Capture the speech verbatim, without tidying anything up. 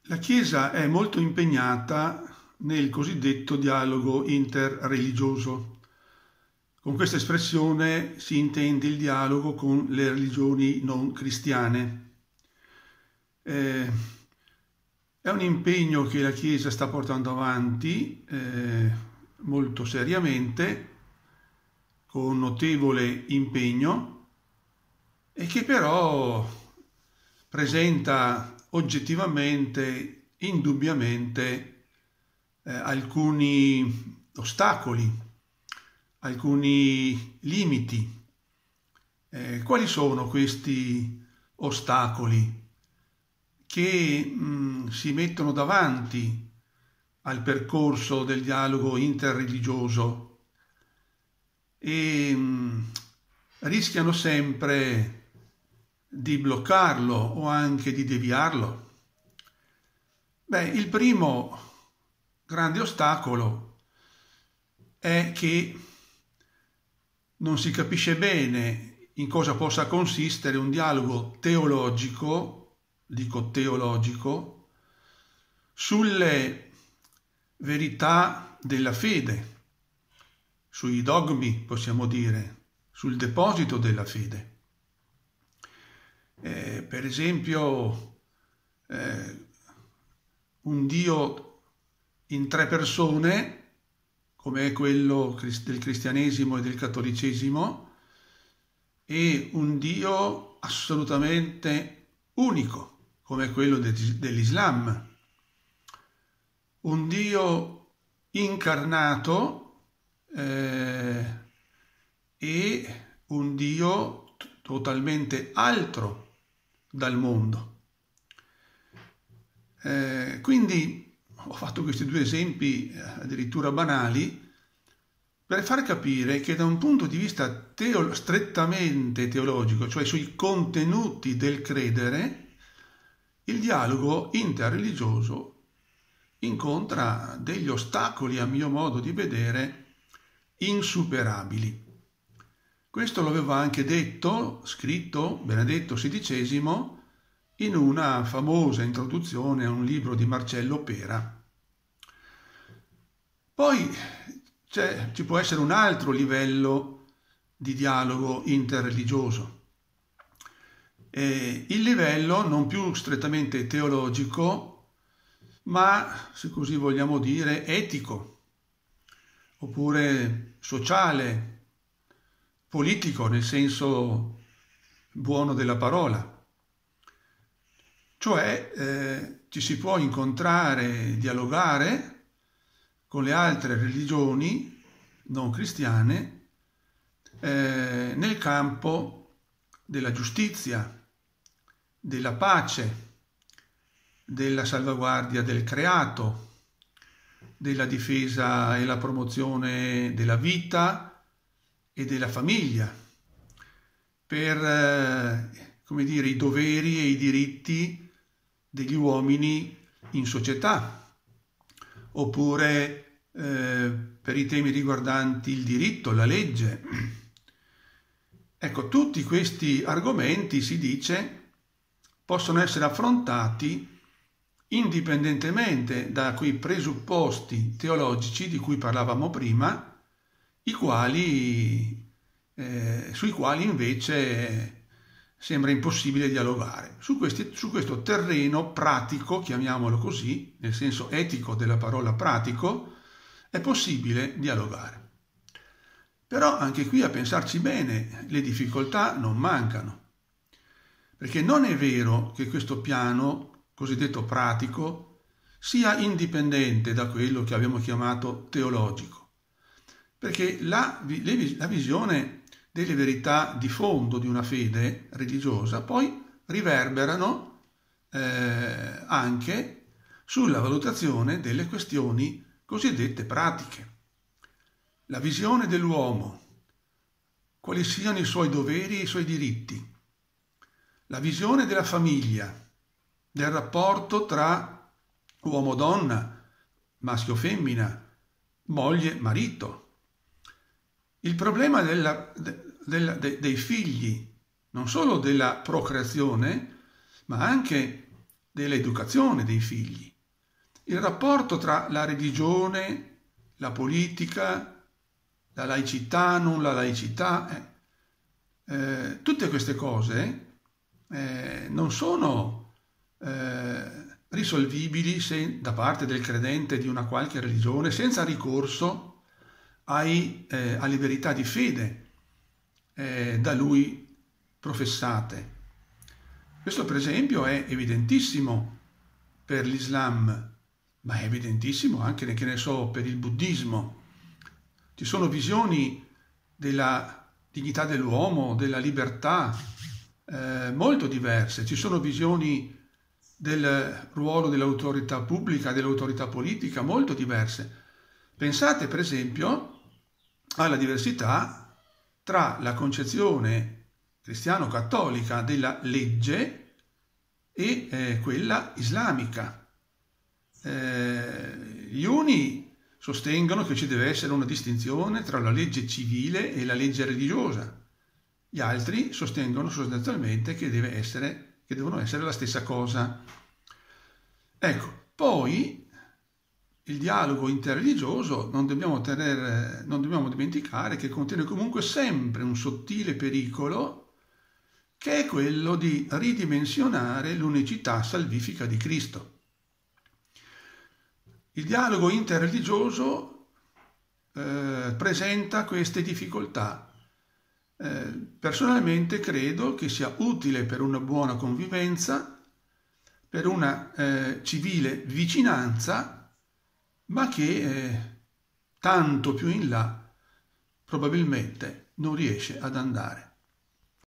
La Chiesa è molto impegnata nel cosiddetto dialogo interreligioso. Con questa espressione si intende il dialogo con le religioni non cristiane. Eh, è un impegno che la Chiesa sta portando avanti eh, molto seriamente, con notevole impegno, e che però presenta oggettivamente, indubbiamente, eh, alcuni ostacoli, alcuni limiti. Eh, quali sono questi ostacoli che mh, si mettono davanti al percorso del dialogo interreligioso e mh, rischiano sempre di bloccarlo o anche di deviarlo? Beh, il primo grande ostacolo è che non si capisce bene in cosa possa consistere un dialogo teologico, dico teologico, sulle verità della fede, sui dogmi, possiamo dire, sul deposito della fede. Eh, per esempio, eh, un Dio in tre persone, come è quello del cristianesimo e del cattolicesimo, e un Dio assolutamente unico, come è quello dell'Islam. Un Dio incarnato eh, e un Dio t- totalmente altro dal mondo. Eh, quindi ho fatto questi due esempi addirittura banali per far capire che da un punto di vista teo- strettamente teologico, cioè sui contenuti del credere, il dialogo interreligioso incontra degli ostacoli, a mio modo di vedere, insuperabili. Questo lo aveva anche detto, scritto Benedetto sedicesimo in una famosa introduzione a un libro di Marcello Pera. Poi c'è, ci può essere un altro livello di dialogo interreligioso, eh, il livello non più strettamente teologico, ma, se così vogliamo dire, etico, oppure sociale, politico nel senso buono della parola. Cioè eh, ci si può incontrare, dialogare con le altre religioni non cristiane eh, nel campo della giustizia, della pace, della salvaguardia del creato, della difesa e la promozione della vita e della famiglia, per eh, come dire, i doveri e i diritti degli uomini in società, oppure eh, per i temi riguardanti il diritto, la legge. Ecco, tutti questi argomenti, si dice, possono essere affrontati indipendentemente da quei presupposti teologici di cui parlavamo prima, i quali, eh, sui quali invece sembra impossibile dialogare. Su, questi, su questo terreno pratico, chiamiamolo così, nel senso etico della parola pratico, è possibile dialogare. Però anche qui, a pensarci bene, le difficoltà non mancano, perché non è vero che questo piano cosiddetto pratico sia indipendente da quello che abbiamo chiamato teologico, perché la, la visione delle verità di fondo di una fede religiosa poi riverberano eh, anche sulla valutazione delle questioni cosiddette pratiche. La visione dell'uomo, quali siano i suoi doveri e i suoi diritti, la visione della famiglia, del rapporto tra uomo-donna, maschio-femmina, moglie-marito. Il problema della, della, de, dei figli, non solo della procreazione, ma anche dell'educazione dei figli. Il rapporto tra la religione, la politica, la laicità, non la laicità, eh, eh, tutte queste cose eh, non sono eh, risolvibili se, da parte del credente di una qualche religione senza ricorso ai, eh, alle verità di fede eh, da lui professate. Questo per esempio è evidentissimo per l'Islam, ma è evidentissimo anche, che ne so, per il buddismo. Ci sono visioni della dignità dell'uomo, della libertà, eh, molto diverse. Ci sono visioni del ruolo dell'autorità pubblica, dell'autorità politica, molto diverse. Pensate per esempio alla diversità tra la concezione cristiano-cattolica della legge e eh, quella islamica. Eh, gli uni sostengono che ci deve essere una distinzione tra la legge civile e la legge religiosa. Gli altri sostengono sostanzialmente che, deve essere, che devono essere la stessa cosa. Ecco, poi il dialogo interreligioso non dobbiamo, tenere, non dobbiamo dimenticare che contiene comunque sempre un sottile pericolo, che è quello di ridimensionare l'unicità salvifica di Cristo. Il dialogo interreligioso eh, presenta queste difficoltà. Eh, personalmente credo che sia utile per una buona convivenza, per una eh, civile vicinanza, ma che eh, tanto più in là probabilmente non riesce ad andare.